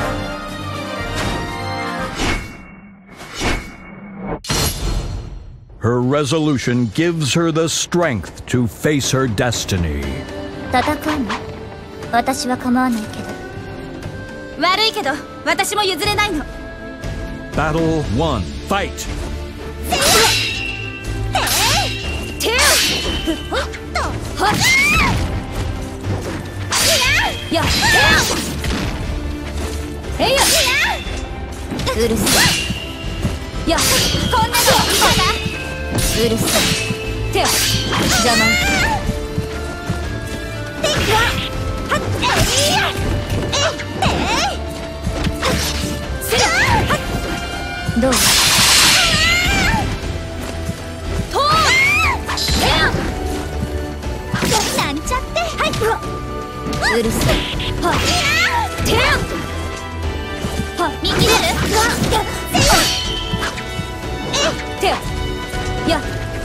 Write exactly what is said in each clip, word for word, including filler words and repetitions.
Her resolution gives her the strength to face her destiny. 戦うの？私は構わないけど。悪いけど、私も譲れないの。 Battle one, fight! うるさい。や、こんなのうるさい。手を邪魔。どう？なんちゃって。はい。うるさい。はっ。手を。はっ。右出る。手を。や。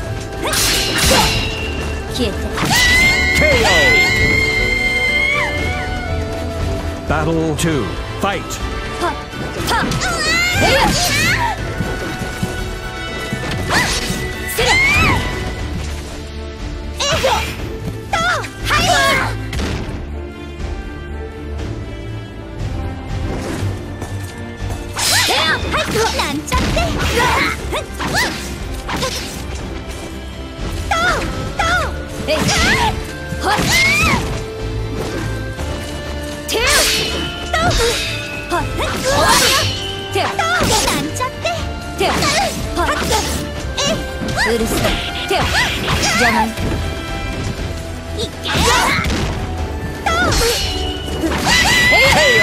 消えて。 ケーオー! Battle two, fight! はっ。はっ。えいや。する。えいよ。と。はい。なんちゃって。えい。はっ。手を。はっ。終わりよ。手を。なんちゃって。手を。はっ。えい。うるさい。手を。邪魔。いけ。えい。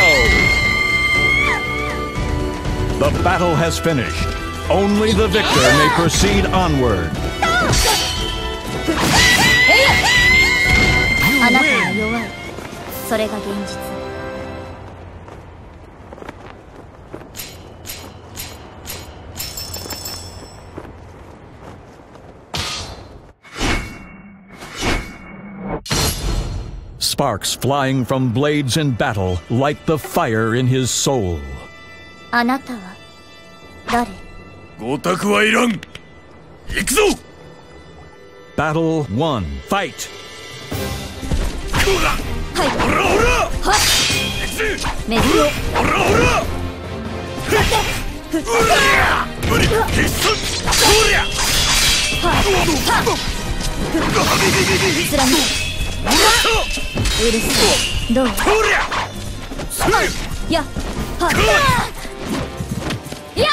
The battle has finished. Only the victor may proceed onward. あなたは弱い。それが現実。 Sparks flying from blades in battle light the fire in his soul. あなたは誰？ ごたくはいらん。行くぞ。 Battle one, fight! こら。 はい。 ほらほら。 はっ。メリオ。 ほらほら。うりゃ。無理。必殺。こりゃ。 はっ。はっ。貫け。うるさい。どう？ こりゃ。すぐ。 や。はっ。や。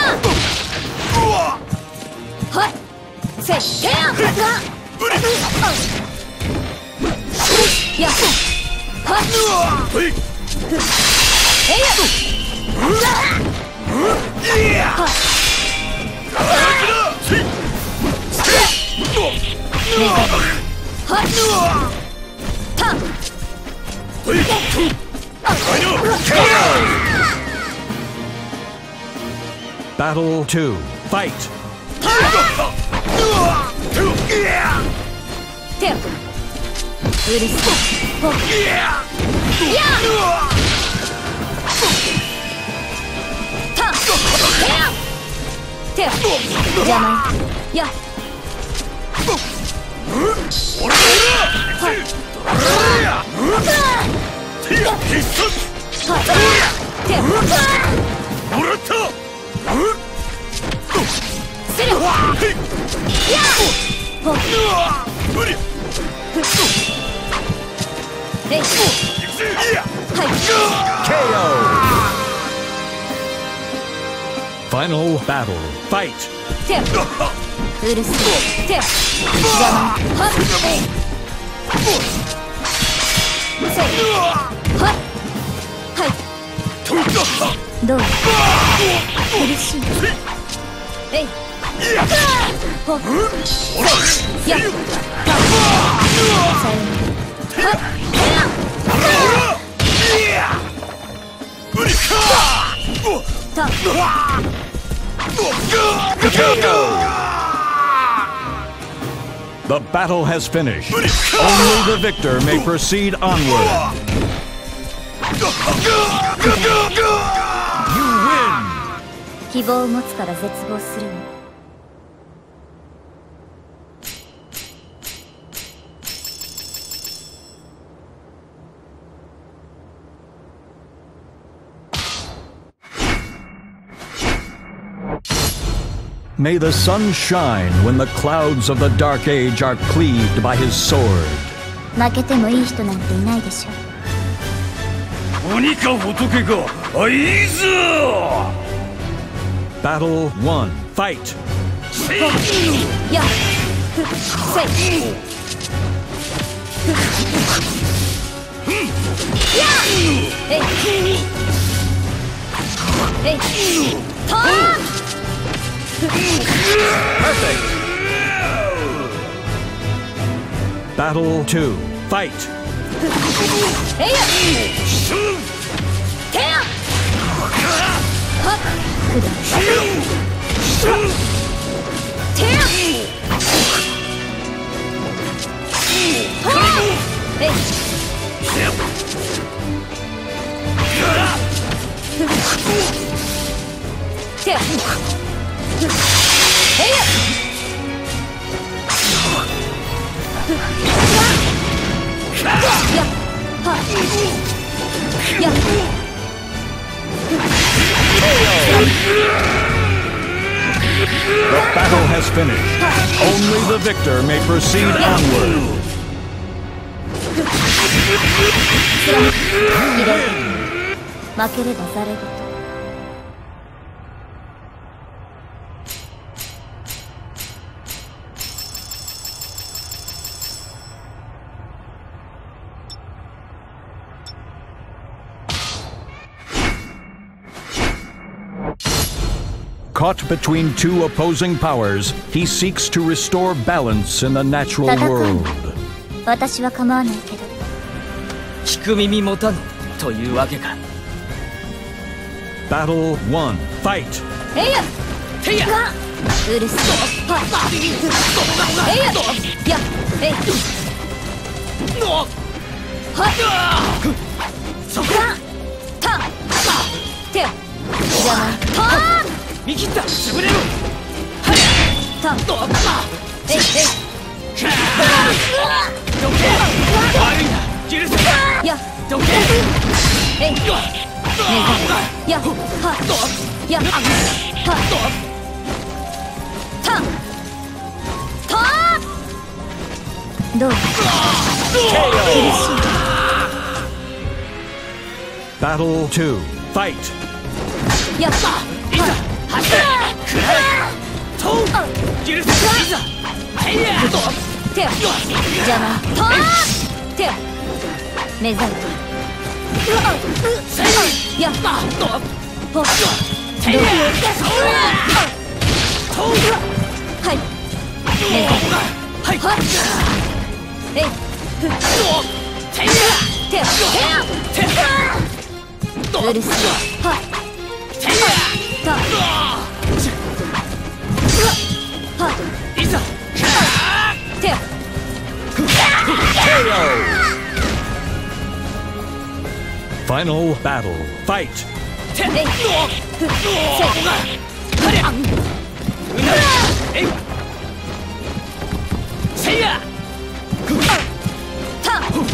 はっ。せっ。や。 無理。 や。はっ。 はい。 えいや。はっ。はっ。た。 Battle two, fight! 手を。うるさい。ほっ。や。た。手を。邪魔。や。 ほらほら。手を。必殺。 手を。 もらった。 する。や。ほっ。 無理。 えい。はい。 ケーオー! Final battle, fight! 手を。うるさい。手を。邪魔。はっ。せい。はっ。はい。どう？苦しい。えい。ほっ。や。さよなら。た。 The battle has finished. Only the victor may proceed onward. 希望を持つから絶望するの。 May the sun shine when the clouds of the Dark Age are cleaved by his sword. 負けてもいい人なんていないでしょ。 鬼か仏か、あ、いいぞ。 Battle one. Fight. やっふせいやっえいえいとー Perfect. Battle two. Fight. Hey! Damn! The battle has finished. Only the victor may proceed onward. 負ければざれ言。 Caught between two opposing powers, he seeks to restore balance in the natural world. 私は構わないけど。 聞く耳持たぬというわけか。 Battle one. Fight. えいや。 てや。 うるさい。えいや。や。えい。 の。 は。 そこ。 た。てや。邪魔。た。 見切った潰れろ。 た。えいえい。 どけ。悪いな。許せ。 や。 どけ。 えい。や。は。や。は。た。た。どう。厳しい。 Battle two. Fight. や。 いざ走れ。くらえ。とう。許せ。いざ。はいや。 てや。邪魔。と。てや。目覚め。やっほってや。 はい目覚めはいはっえいふってや。 てやてや。 うるさいはってや。 たはっいざ。 てや Final battle. Fight. て。 えいふっせはりゃ。うな。えい。せいや。 た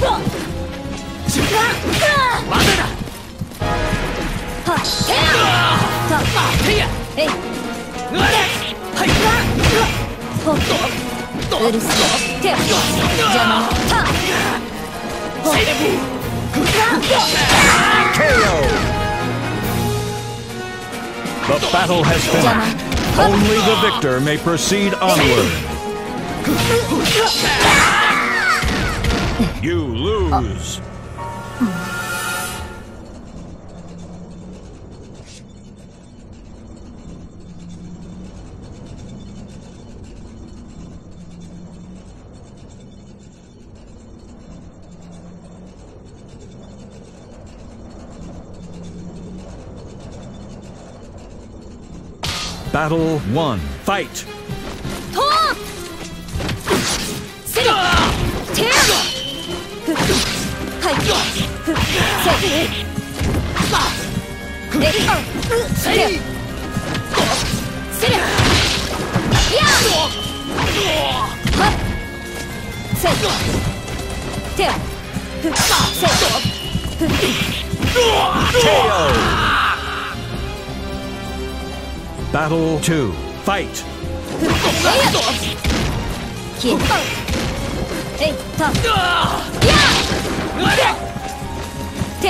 まだだ。 はってやたてや。 えいはい。 ほっうるさいてや邪魔たほっ K O. The battle has finished. Only the victor may proceed onward. You lose. Battle one. Fight. とせいてやふっはいふっせいえいてやはせい手をせい Battle two. Fight. 消ええいたや手を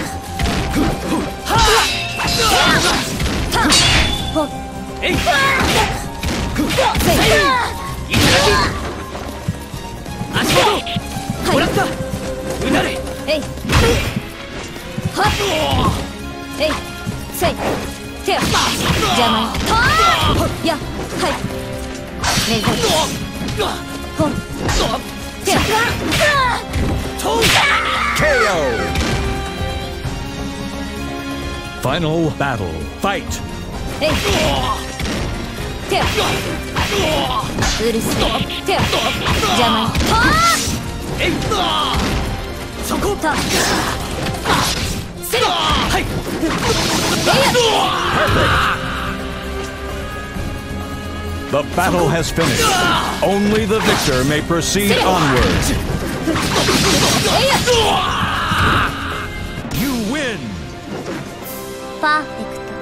たほえいせい足元もらったうなれえいはっえいせい手を邪魔やはい目指すほん手を K O. Final battle. Fight. えい手をうるせえ手を邪魔えいそこたせいはいえい The battle has finished. Only the victor may proceed onward. You win. パーフェクト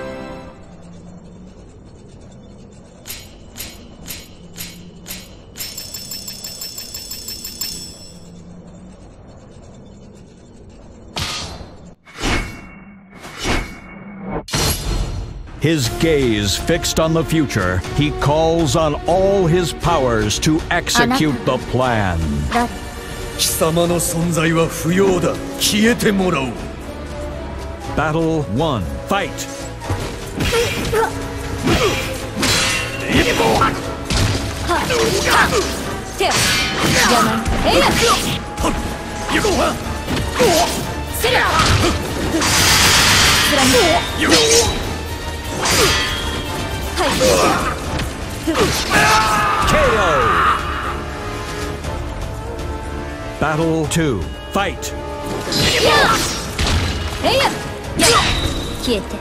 His gaze fixed on the future, he calls on all his powers to execute the plan. だ貴様の存在は不要だ。消えてもらおう。 Battle one. Fight. 手を邪魔えいや行こうわ。 せら貫く行こはい K O. Battle two. Fight. えいや消えて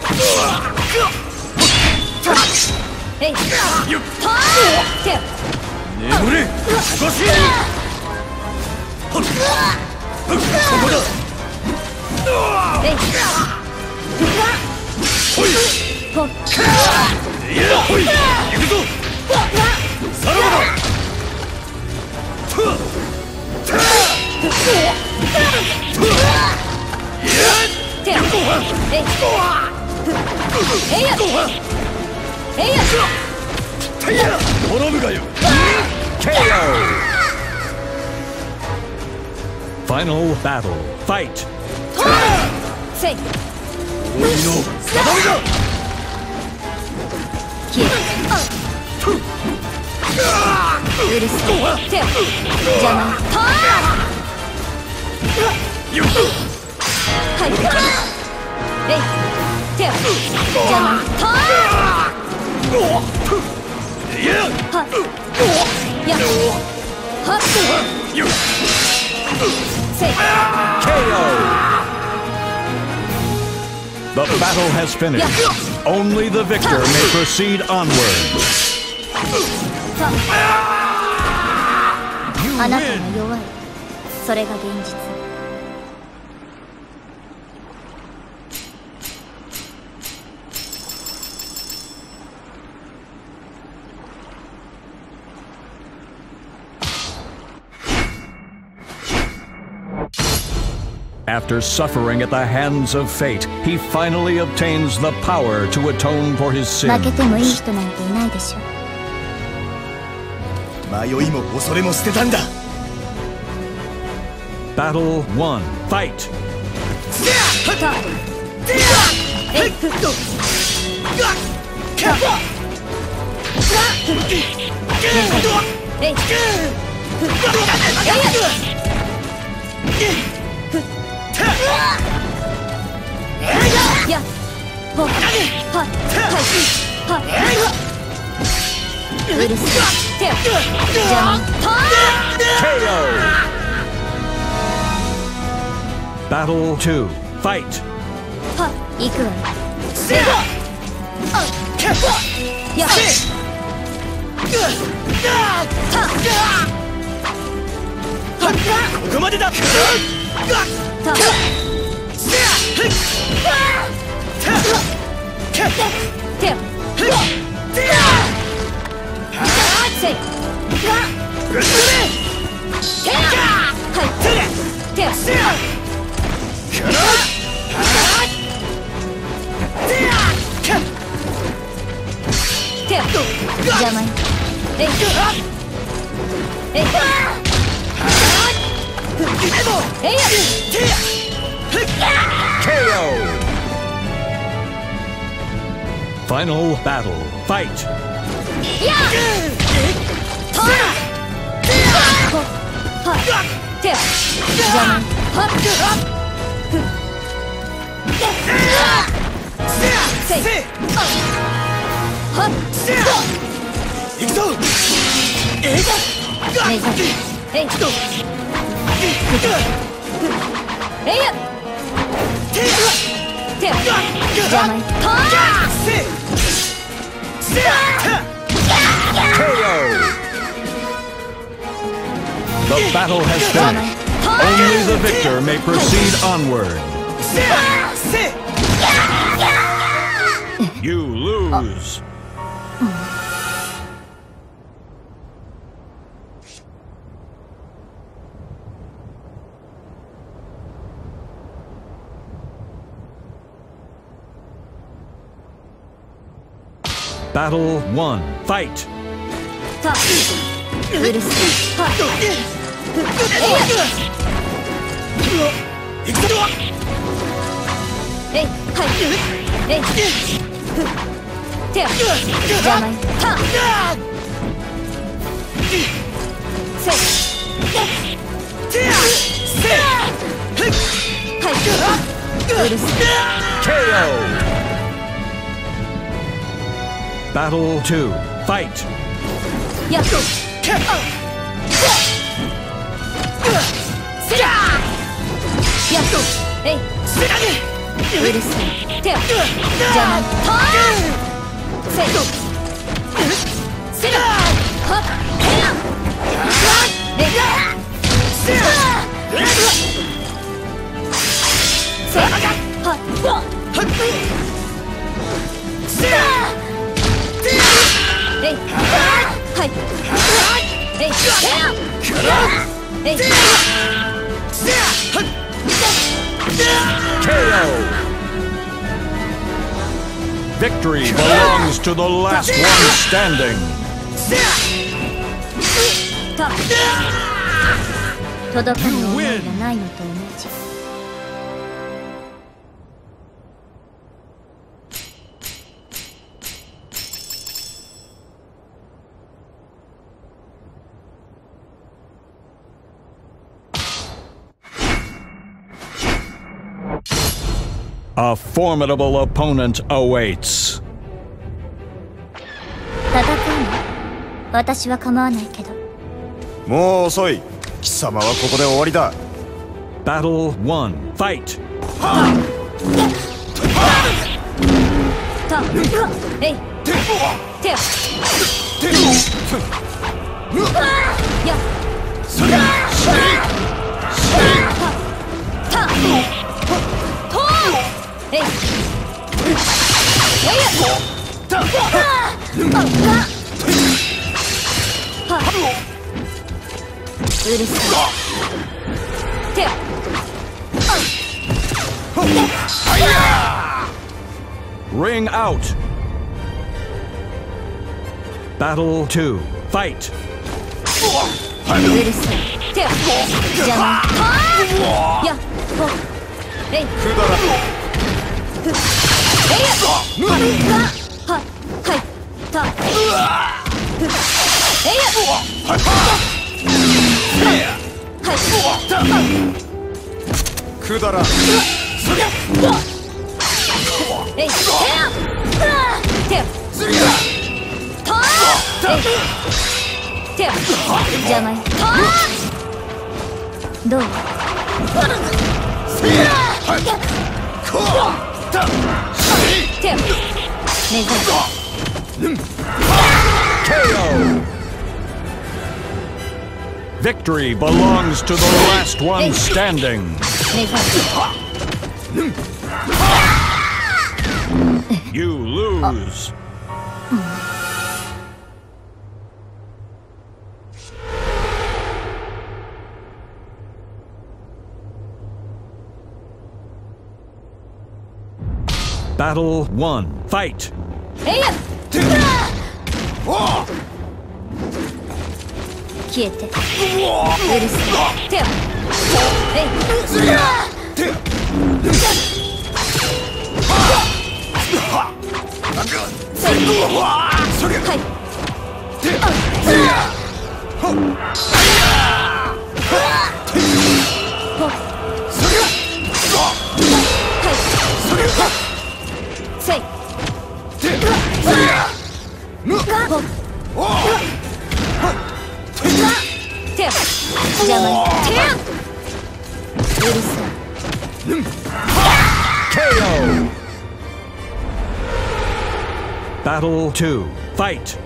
えいはー手をう。眠れ。少し。ここだ。 えいほい。 ほっいや、ほい。行くぞ。さらばだ。 手をえいえいやえいや滅ぶがよ。 K O. Final battle. Fight. せい鬼の定めだ。 消えうるせえ手を邪魔よっ。 はいえい手を邪魔いや。 はやはよっ。 せい K O. The battle has finished. Only the victor may proceed onward. た You あなた win. が弱いそれが現実 After suffering at the hands of fate, he finally obtains the power to atone for his 負けてもいい sins. 人なんていないでしょ迷いも恐れも捨てたんだ。 Battle one. Fight. たえいふっとえいやほはははうるせえ手を邪魔 K O. Battle two. Fight. は行くわよやここまでだ。 邪魔よ。えいえいえいや K O! Final battle. Fight! やっとらはって邪魔はっふっせいはっ行くぞ。えい目覚めえいえいやて邪魔よ。とら K O! The battle has finished. Only the victor may proceed onward. You lose. Battle one. Fight! たうるさいはっ行くぞ。 えいはいえいふって邪魔よ。たせはいうるさい K O! Battle two. Fight! やっとやっとえいうるさいて邪魔とせせはっえせはっえいはいえいえい K O! Victory belongs to the last one standing. た届かぬ思いがないのと同じ。 A formidable opponent awaits. 戦うの私は構わないけど。 もう遅い。貴様はここで終わりだ。 Battle one. Fight! たえいてやたとえいえいやうるさいて Ring out! Battle two. Fight! うるさいて邪魔やほえいくだらえいやははいたえいやはいくだらえいてとえいて邪魔よどうて目覚め K O! Victory belongs to the last one standing. You lose. Battle one. Fight. K O. Battle two. Fight.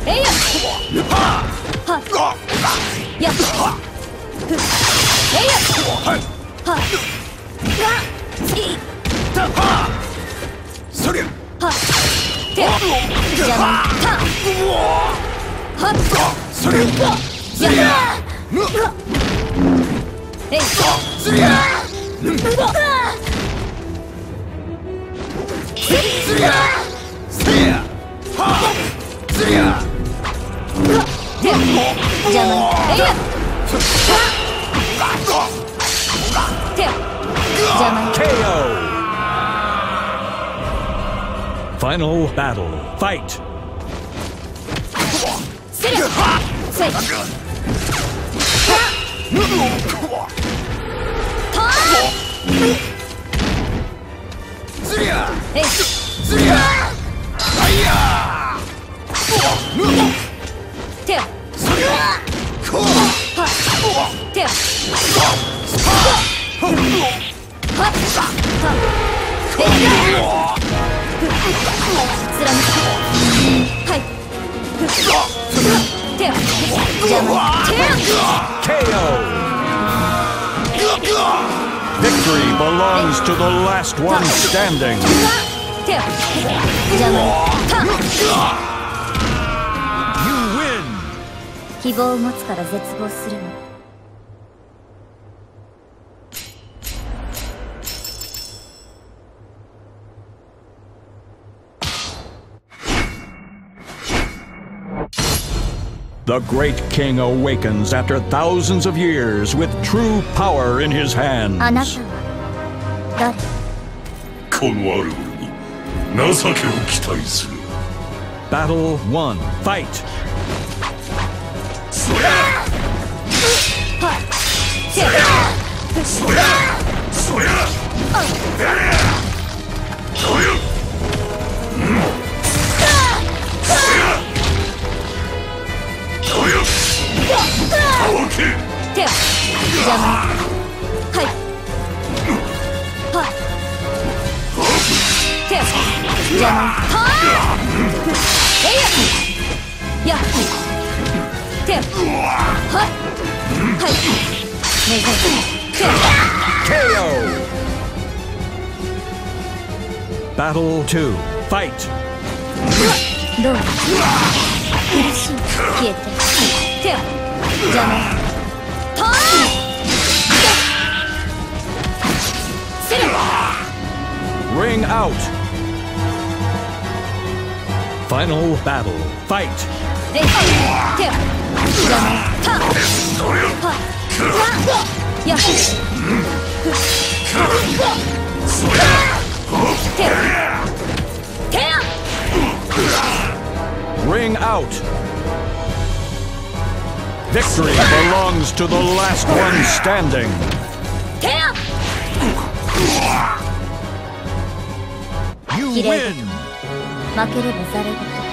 K O. Final battle. Fight. K O. Victory belongs to the last one standing. You win. 希望を持つから絶望するの。 The great king awakens after thousands of years with true power in his あな hands. たは誰？ このアルゴに情けを期待する。 Battle one. Fight. そりゃそりゃそりゃそりゃそりゃ K O. Battle two. Fight. どう？苦しい。消えて。手を。邪魔。とー。セル。 Ring out. Final battle. Fight. 手を。邪魔。た。は。や。手を。手を。 Ring out. Victory belongs to the last one standing. 手を。 You 綺麗 win. 負ければざれ言。